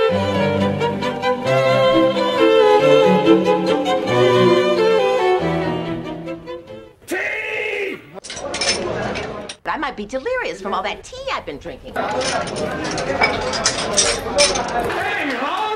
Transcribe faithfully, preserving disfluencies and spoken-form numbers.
I might be delirious from all that tea I've been drinking. Hey, huh?